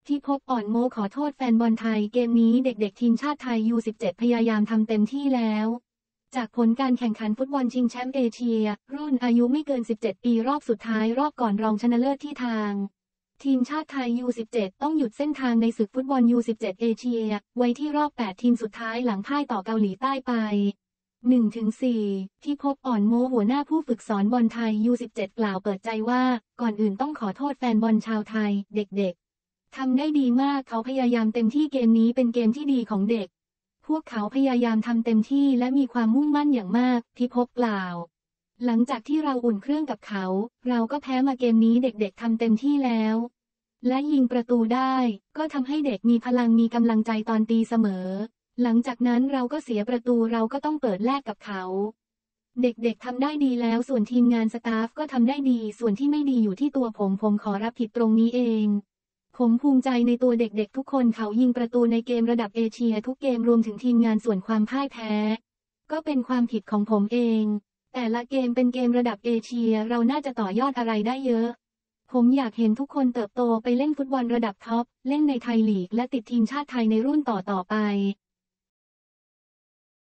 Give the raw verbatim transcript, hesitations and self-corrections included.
ที่พบอ่อนโมขอโทษแฟนบอลไทยเกมนี้เด็กๆทีมชาติไทย ยู สิบเจ็ด พยายามทำเต็มที่แล้วจากผลการแข่งขันฟุตบอลชิงแชมป์เอเชียรุ่นอายุไม่เกินสิบเจ็ดปีรอบสุดท้ายรอบก่อนรองชนะเลิศที่ทางทีมชาติไทย ยู สิบเจ็ด ต้องหยุดเส้นทางในศึกฟุตบอล ยู สิบเจ็ด เอเชียไว้ที่รอบแปดทีมสุดท้ายหลังพ่ายต่อเกาหลีใต้ไป หนึ่งถึงสี่ ที่พบอ่อนโมหัวหน้าผู้ฝึกสอนบอลไทย ยู สิบเจ็ด กล่าวเปิดใจว่าก่อนอื่นต้องขอโทษแฟนบอลชาวไทยเด็กๆทำได้ดีมากเขาพยายามเต็มที่เกมนี้เป็นเกมที่ดีของเด็กพวกเขาพยายามทำเต็มที่และมีความมุ่งมั่นอย่างมากที่พบกล่าวหลังจากที่เราอุ่นเครื่องกับเขาเราก็แพ้มาเกมนี้เด็กๆทำเต็มที่แล้วและยิงประตูได้ก็ทำให้เด็กมีพลังมีกำลังใจตอนตีเสมอหลังจากนั้นเราก็เสียประตูเราก็ต้องเปิดแลกกับเขาเด็กๆทำได้ดีแล้วส่วนทีมงานสตาฟก็ทำได้ดีส่วนที่ไม่ดีอยู่ที่ตัวผมผมขอรับผิดตรงนี้เองผมภูมิใจในตัวเด็กๆทุกคนเขายิงประตูในเกมระดับเอเชียทุกเกมรวมถึงทีมงานส่วนความพ่ายแพ้ก็เป็นความผิดของผมเองแต่ละเกมเป็นเกมระดับเอเชียเราน่าจะต่อยอดอะไรได้เยอะผมอยากเห็นทุกคนเติบโตไปเล่นฟุตบอลระดับท็อปเล่นในไทยลีกและติดทีมชาติไทยในรุ่นต่อๆไป